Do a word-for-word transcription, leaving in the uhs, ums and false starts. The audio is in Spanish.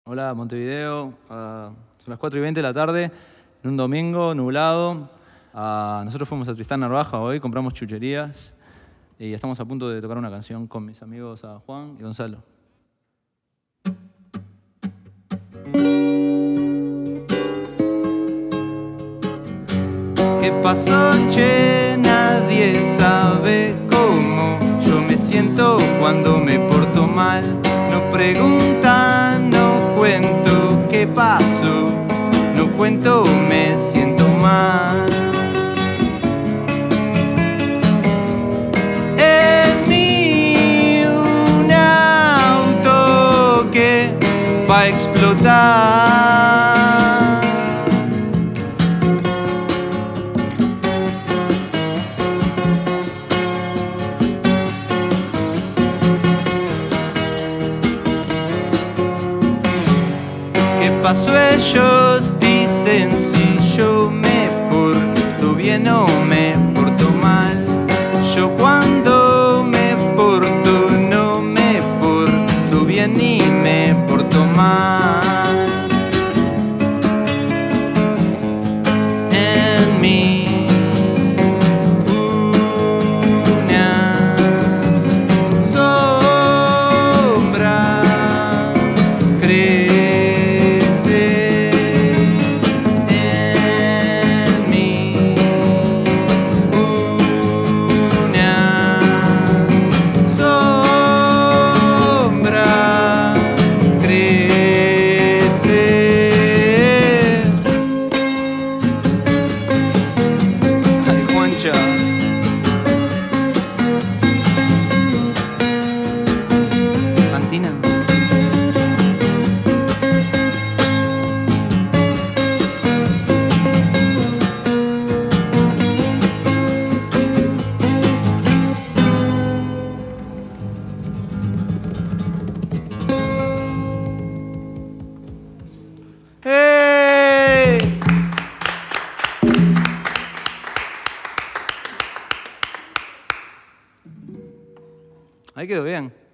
Hola, Montevideo. Uh, son las cuatro y veinte de la tarde, en un domingo nublado. Uh, nosotros fuimos a Tristán Narvaja hoy, compramos chucherías y estamos a punto de tocar una canción con mis amigos uh, Juan y Gonzalo. ¿Qué pasó, che? Nadie sabe cómo yo me siento cuando me porto mal. No preguntan, no cuento qué pasó, no cuento, me siento mal. En mí un auto que va a explotar. ¿Qué pasó? Ellos dicen si yo me porto bien o me porto mal. Yo cuando me porto no me porto bien ni me porto mal. En mí una sombra crece. Antina. ¡Hey! Ahí quedó bien.